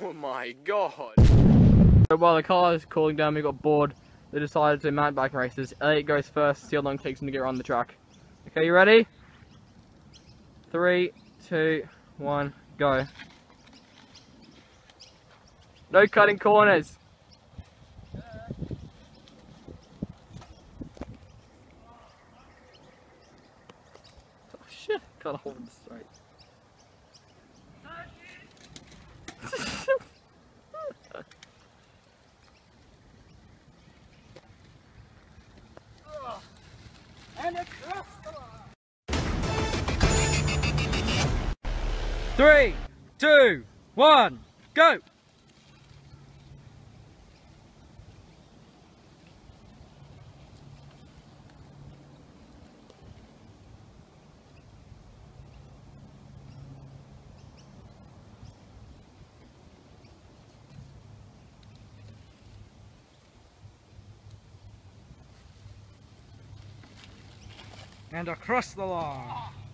Oh my god. While the car is cooling down, we got bored. They decided to mountain bike races. Elliot goes first, see how long it takes him to get around the track. Okay, you ready? 3, 2, 1, go. No cutting corners. Oh shit, can't hold it straight. And across the line. 3, 2, 1, go! And across the line.